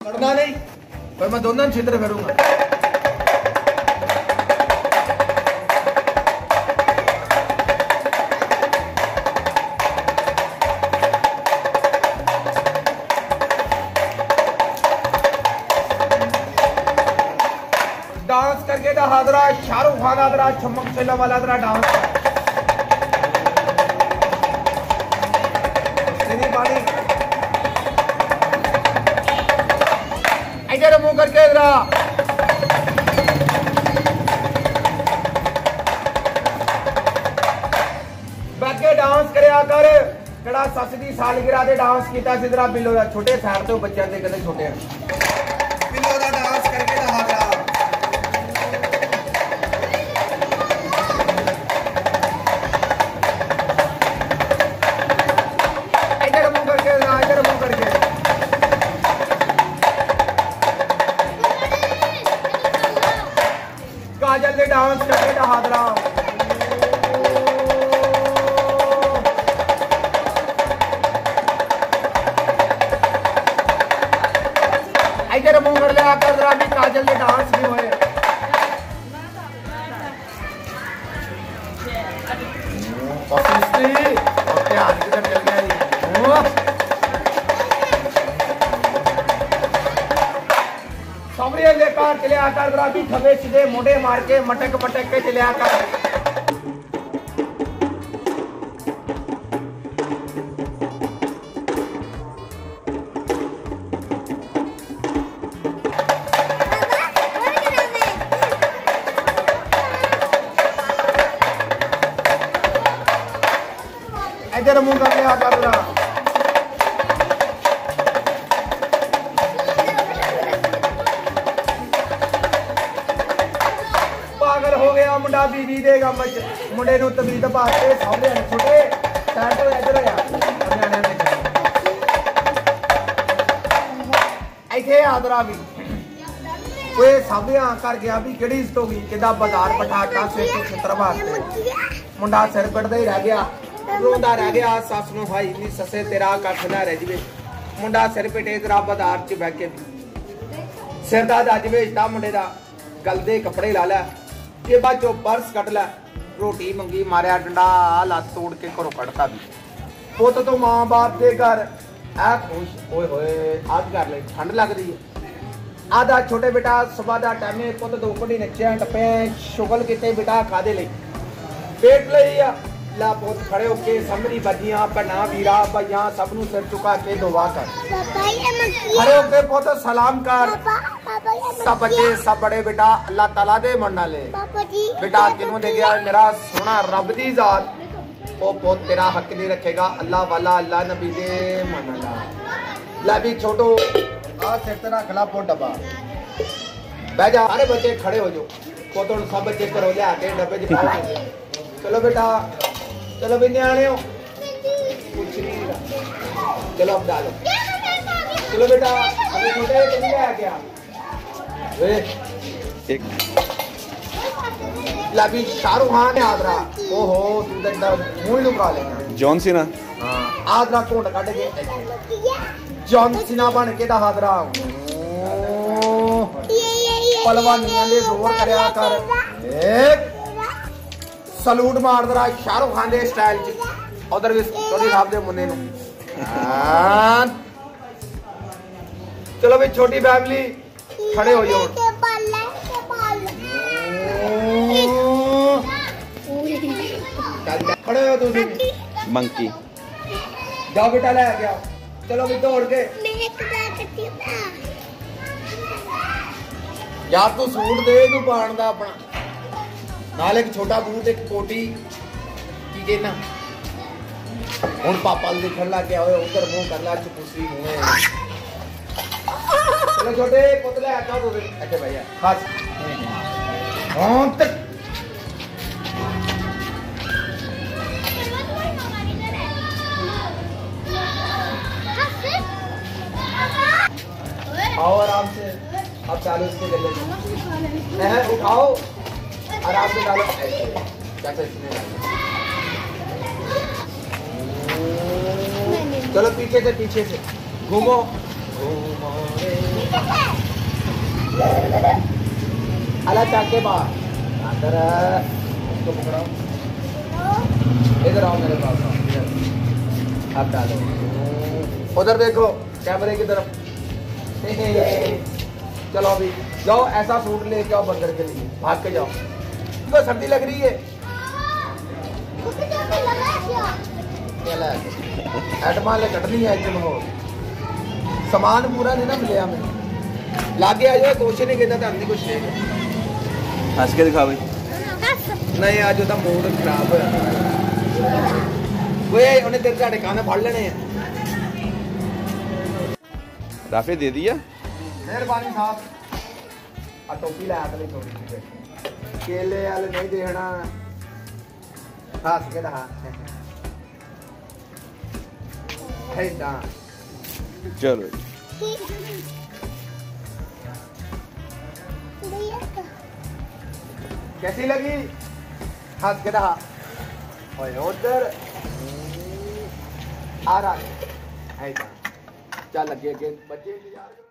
लड़ना नहीं, पर मैं दोनों छित्र करूंगा। डांस करके दा हादरा शाहरुख खान हादरा चमक चला वाला हादरा डांस तेरी बाणी इधर मुंह करके इधर बैठे डांस करे आकर कड़ा सस दी सालगिरह दे डांस कीता सिदरा बिल्लो दा छोटे साइड तो बच्चों दे कदे छोटे बिल्लो दा डांस करके दा हादरा काजल दे डांस करके दा हादरा इधर मुंह कर ले आकर जरा भी काजल दे डांस भी होए ऑफिसली ओके आज किधर चल गया ये सबरे लेकर चले आकर जरा भी खबे सीधे मोटे मार के मटक पटक के चले आकर इधर मुंह कर ले आकर जरा पागल हो गया मुंडा बीबी देगा मुंडे नु तमीज पाते सामने छोटे साइड तो इधर आ इथे आदरा भी कोई साबिया कर गया भी केड़ी इज्जत होगी किदा बाजार पटाटा से छत्र वास्ते मुंडा सिर पड़दा ही रह गया रोंदा रह गया सस नु भाई नी ससे तेरा कख ना रह जवे मुंडा सिर पिटे जरा बाजार च बैठ के सिर दा अज भेजता मुंडे दा गलदे कपड़े ला लै ये बाचो पर्स कट लै रोटी मंगी मारिया डंडा लत तोड़ के घरों कटता भी पुत तो मां बाप के घर ऐ खुश ओए होए आज कर ले ठंड लगदी है आधा छोटे बेटा सुबह दा टाइम पुत दो घड़ी नचे टपे शुगल किते बेटा खादे ले पेट लई ला पुत खड़े होके समरी बजियां भना वीरा भैया सब नु सिर झुका के दुआ कर खड़े होके पुत सलाम कर सब बच्चे सब बड़े बेटा अल्लाह ताला दे मनना ले बेटा किनू दे गया मेरा सोना रब दी जात ओ पुत तेरा हक नहीं रखेगा अल्लाह वाला अल्लाह नबी दे मनना ला भी छोटो आ सिर तेरा खला पुत डब्बा बैठ जा सारे बच्चे खड़े हो जाओ पुत सब बच्चे करो ले आके डब्बे च पाओ चलो बेटा चलो भी न्याणे हो कुछ नहीं चलो अब डालो चलो बेटा अभी छोटे कभी आ गया वे एक लाभी शाहरुख खान आदरा ओहो तू तो मुंह लुका लेना जॉन सीना हां आदरा कोट काट के जॉन सीना बन के दा आदरा पहलवानियां दे जोर करया कर एक सलूट मार दरा शाहरुख खान दे स्टाइल च उधर भी चौधरी साहब दे मुन्ने नु चलो भी छोटी फैमिली खड़े हो जाओ खड़े हो तुम मंकी जाओ बेटा ले गया चलो भी दौड़ के यार तू सूट दे तू पान दा अपना नाल एक छोटा बूट एक कोटी की कहना हुन पापा लिखन लग गया उधर मुंह कर ला चुपूसी मुंह चलो छोटे पुतले आका दो अच्छा भैया खास हां तक आओ आराम से अब चालू इसके गले में उठाओ आराम से डालो कैसे इसमें चलो पीछे से घूमो अला चाके बाहर अंदर इसको पकड़ाओ, इधर आओ मेरे पास, अब डालो, उधर देखो कैमरे की तरफ। चलो अभी जाओ, ऐसा सूट लेके आओ बंदर के लिए, भाग के जाओ। तो सर्दी लग रही है, एटमा ले कटनी है चलो, सामान पूरा नहीं ना मिले हमें, लागे आ जाओ, कोशिश नहीं करता था कुछ लेगा। हंस के दिखा भाई। नहीं आज तो मूड खराब है, उन्हें तेरे साढ़े कान फड़ लेने हैं। राफे दे दिया, मेहरबानी साहब, आ टोपी ला ले थोड़ी सी, केले वाले नहीं देखना, हंस के दहा चलो कैसी लगी, हंस के दहा उधर आ रहा है, चल लगे बच्चे इंतजार